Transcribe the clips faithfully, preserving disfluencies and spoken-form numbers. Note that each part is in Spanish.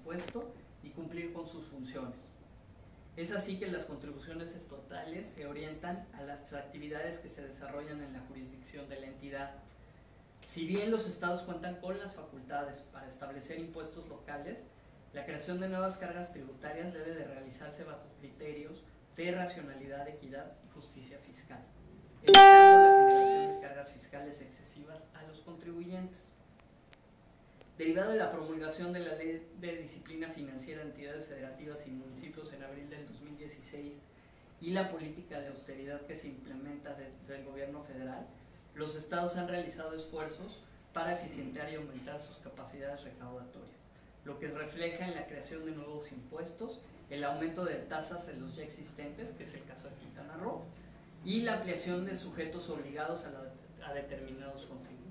impuesto y cumplir con sus funciones. Es así que las contribuciones estatales se orientan a las actividades que se desarrollan en la jurisdicción de la entidad. Si bien los estados cuentan con las facultades para establecer impuestos locales, la creación de nuevas cargas tributarias debe de realizarse bajo criterios de racionalidad, equidad y justicia fiscal, evitando la generación de cargas fiscales excesivas a los contribuyentes. Derivado de la promulgación de la Ley de Disciplina Financiera de Entidades Federativas y Municipios en abril del dos mil dieciséis y la política de austeridad que se implementa desde el gobierno federal, los estados han realizado esfuerzos para eficientar y aumentar sus capacidades recaudatorias, lo que refleja en la creación de nuevos impuestos, el aumento de tasas en los ya existentes, que es el caso de Quintana Roo, y la ampliación de sujetos obligados a, la, a determinados contribuyentes.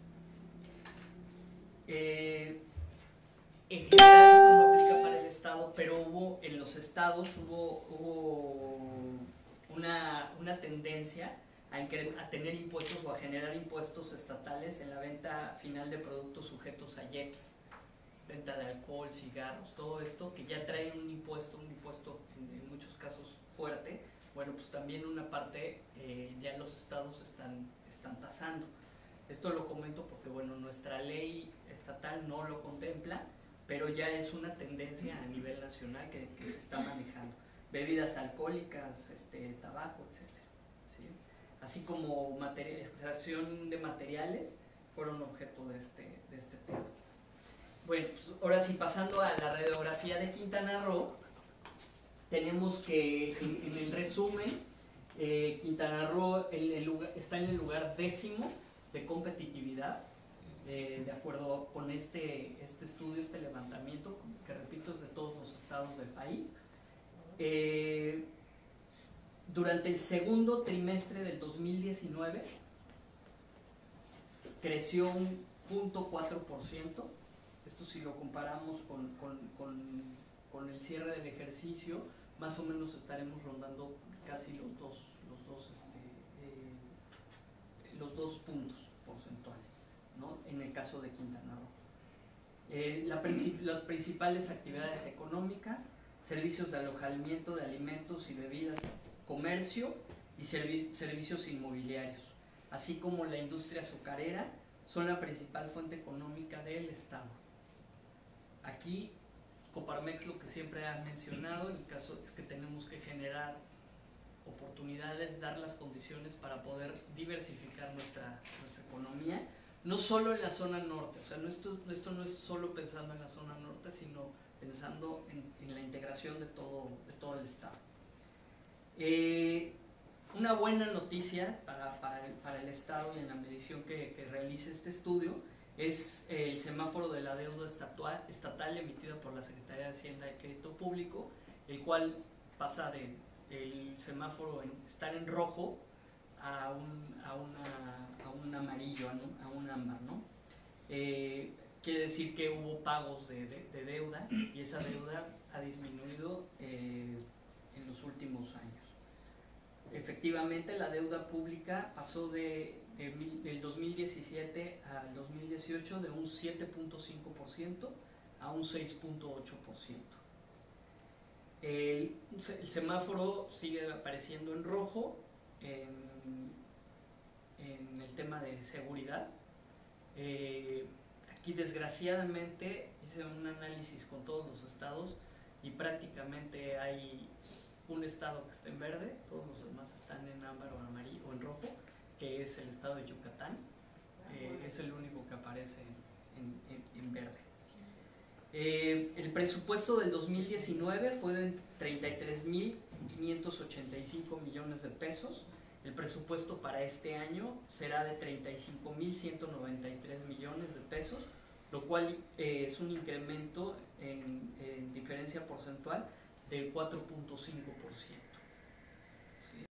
Eh, en general esto no aplica para el Estado, pero hubo en los estados hubo, hubo una, una tendencia a, a tener impuestos o a generar impuestos estatales en la venta final de productos sujetos a I E P S, venta de alcohol, cigarros, todo esto que ya trae un impuesto, un impuesto en, en muchos casos fuerte. Bueno, pues también una parte eh, ya los estados están, están tasando. Esto lo comento porque, bueno, nuestra ley estatal no lo contempla, pero ya es una tendencia a nivel nacional que, que se está manejando. Bebidas alcohólicas, este, tabaco, etcétera, ¿sí? Así como extracción de materiales fueron objeto de este, de este tema. Bueno, pues ahora sí, pasando a la radiografía de Quintana Roo, tenemos que, en, en el resumen, eh, Quintana Roo el, el lugar, está en el lugar décimo de competitividad, eh, de acuerdo con este, este estudio, este levantamiento, que repito es de todos los estados del país. Eh, durante el segundo trimestre del dos mil diecinueve creció un cero punto cuatro por ciento. Esto si lo comparamos con, con, con, con el cierre del ejercicio, más o menos estaremos rondando casi los dos, los dos, este, eh, los dos puntos porcentuales, ¿no? En el caso de Quintana Roo. Eh, la princip las principales actividades económicas, servicios de alojamiento de alimentos y bebidas, comercio y servi servicios inmobiliarios, así como la industria azucarera, son la principal fuente económica del Estado. Aquí Coparmex lo que siempre ha mencionado, el caso es que tenemos que generar oportunidades, dar las condiciones para poder diversificar nuestra, nuestra economía, no solo en la zona norte, o sea, no esto, esto no es solo pensando en la zona norte, sino pensando en, en la integración de todo, de todo el Estado. Eh, una buena noticia para, para, el, para el Estado y en la medición que, que realice este estudio es el semáforo de la deuda estatal, estatal emitida por la Secretaría de Hacienda y Crédito Público, el cual pasa de el semáforo en estar en rojo a un, a una, a un amarillo, ¿no? A un ámbar, ¿no? Eh, quiere decir que hubo pagos de, de, de deuda y esa deuda ha disminuido eh, en los últimos años. Efectivamente, la deuda pública pasó de, de, del dos mil diecisiete al dos mil dieciocho de un siete punto cinco por ciento a un seis punto ocho por ciento. El, el semáforo sigue apareciendo en rojo en, en el tema de seguridad. Eh, aquí desgraciadamente hice un análisis con todos los estados y prácticamente hay un estado que está en verde, todos los demás están en ámbar o amarillo o en rojo, que es el estado de Yucatán. Eh, es el único que aparece en, en, en verde. Eh, el presupuesto del dos mil diecinueve fue de treinta y tres mil quinientos ochenta y cinco millones de pesos. El presupuesto para este año será de treinta y cinco mil ciento noventa y tres millones de pesos, lo cual eh, es un incremento en, en diferencia porcentual del cuatro punto cinco por ciento.